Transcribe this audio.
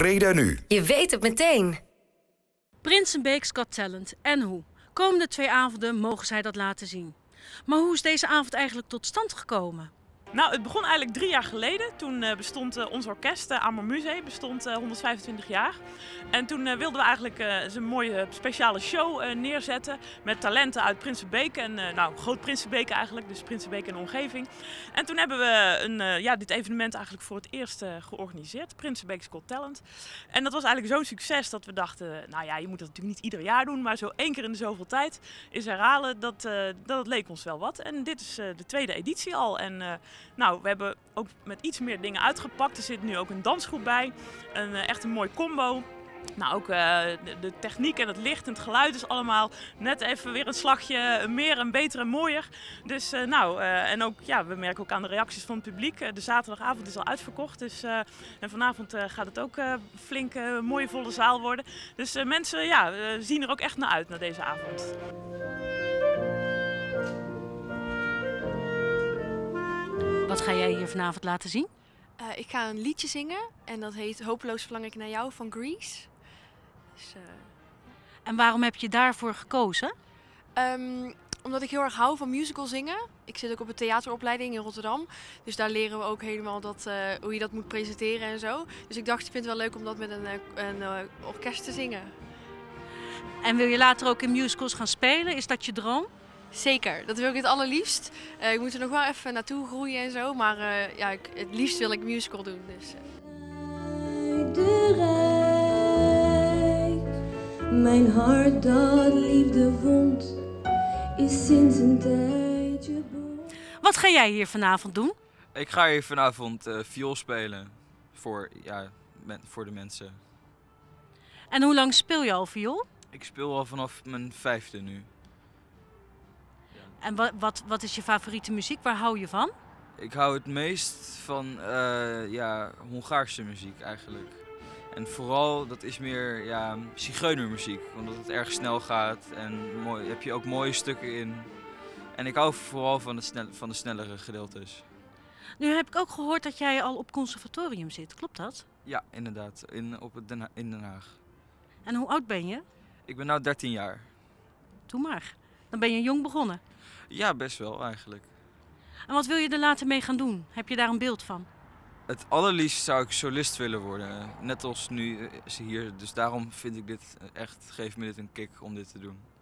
Breda Nu. Je weet het meteen. Prinsenbeek's Got Talent en hoe. Komende 2 avonden mogen zij dat laten zien. Maar hoe is deze avond eigenlijk tot stand gekomen? Nou, het begon eigenlijk 3 jaar geleden. Toen bestond ons orkest, Amor Musee, bestond 125 jaar. En toen wilden we eigenlijk eens een mooie speciale show neerzetten met talenten uit Prinsenbeek. En groot Prinsenbeek eigenlijk, dus Prinsenbeek en omgeving. En toen hebben we dit evenement eigenlijk voor het eerst georganiseerd, Prinsenbeek's Got Talent. En dat was eigenlijk zo'n succes dat we dachten, je moet dat natuurlijk niet ieder jaar doen, maar zo 1 keer in de zoveel tijd is herhalen, dat leek ons wel wat. En dit is de 2e editie al. En we hebben ook met iets meer dingen uitgepakt. Er zit nu ook een dansgroep bij. Echt een mooi combo. Ook de techniek en het licht en het geluid is allemaal net even weer een slagje meer en beter en mooier. Dus en ook we merken ook aan de reacties van het publiek. De zaterdagavond is al uitverkocht. Dus, en vanavond gaat het ook flink mooie volle zaal worden. Dus mensen zien er ook echt naar uit naar deze avond. Wat ga jij hier vanavond laten zien? Ik ga een liedje zingen en dat heet Hopeloos verlang ik naar jou van Grease. Dus, En waarom heb je daarvoor gekozen? Omdat ik heel erg hou van musical zingen. Ik zit ook op een theateropleiding in Rotterdam. Dus daar leren we ook helemaal hoe je dat moet presenteren en zo. Dus ik dacht, ik vind het wel leuk om dat met een orkest te zingen. En wil je later ook in musicals gaan spelen? Is dat je droom? Zeker, dat wil ik het allerliefst. Ik moet er nog wel even naartoe groeien en zo, maar het liefst wil ik musical doen. Dus. De Rijk, mijn hart dat liefde vond, is sinds een tijdje bond. Wat ga jij hier vanavond doen? Ik ga hier vanavond viool spelen voor de mensen. En hoe lang speel je al viool? Ik speel al vanaf mijn 5e nu. En wat is je favoriete muziek? Waar hou je van? Ik hou het meest van Hongaarse muziek eigenlijk. En vooral dat is meer zigeunermuziek, omdat het erg snel gaat en heb je ook mooie stukken in. En ik hou vooral van de snellere gedeeltes. Nu heb ik ook gehoord dat jij al op conservatorium zit, klopt dat? Ja, inderdaad, in Den Haag. En hoe oud ben je? Ik ben nu 13 jaar. Doe maar. Dan ben je jong begonnen. Ja, best wel eigenlijk. En wat wil je er later mee gaan doen? Heb je daar een beeld van? Het allerliefst zou ik solist willen worden, net als nu hier. Dus daarom vind ik dit geeft me dit een kick om dit te doen.